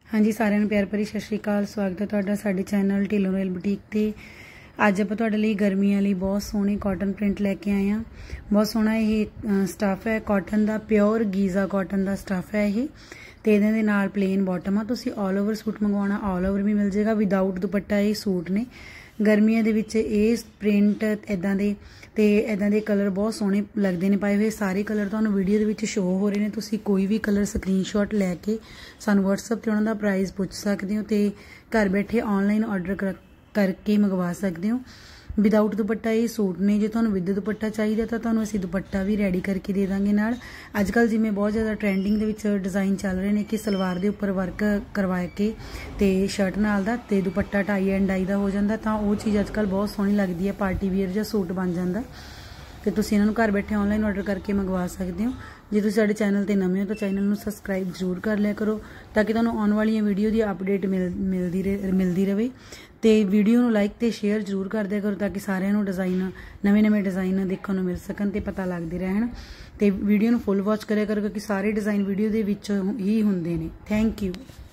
हाँ जी, सारिਆਂ ਨੂੰ प्यार भरी सत श्री अकाल। स्वागत है तुहाडा साडे चैनल ढिल्लों रॉयल बुटीक ते। अज आपां तुहाडे लई गर्मियां लई बहुत सोहणे कॉटन प्रिंट लैके आए हैं। बहुत सोहना ये स्टफ है कॉटन का, प्योर गीजा कॉटन का स्टफ है ये। तो इहदे नाल प्लेन बॉटम आ, तुसीं ऑल ओवर सूट मंगवाउणा ऑल ओवर भी मिल जाएगा, विदाउट दुपट्टा ये सूट ने। गर्मियां दे विच ये प्रिंट इदां दे ते इदां दे कलर बहुत सोहणे लगदे ने पाए हुए। सारे कलर तुहानूं वीडियो दे विच शो हो रहे हैं। तुसीं कोई भी कलर स्क्रीनशॉट लैके सानूं WhatsApp ते उन्हां दा प्राइस पुछ सकदे हो ते घर बैठे ऑनलाइन ऑर्डर करके मंगवा सकते हो। विदाउट दुपट्टा ये सूट ने। जो तुहानूं विद दुपट्टा चाहिए तो तुहानूं असीं दुपट्टा भी रेडी करके दे दांगे नाल। अजकल जिवें बहुत ज़्यादा ट्रेंडिंग दे विच डिज़ाइन चल रहे हैं कि सलवार दे उपर वर्क करवा के ते शर्ट नाल दा ते दुपट्टा टाई एंड डाई दा हो जांदा, तां वो चीज़ अजकल बहुत सोहनी लगदी है, पार्टी वेयर जिहा सूट बन जांदा। तो तुसीं इन्हां नूं घर बैठे ऑनलाइन ऑर्डर करके मंगवा सकते हो। जे तुसीं साडे चैनल ते नवें हो तो चैनल नूं सबसक्राइब जरूर कर लिया करो ताकि तुहानूं आउण वालियां वीडियो की अपडेट मिलती रहे। तो वीडियो नूं लाइक ते शेयर जरूर कर दिया करो ताकि सारिਆਂ ਨੂੰ डिज़ाइन नवे डिज़ाइन देखने को मिल सकन ते पता लगते रहन। तो वीडियो नूं फुल वॉच करिया करो क्योंकि सारे डिज़ाइन वीडियो दे विच ही हुंदे ने। Thank you.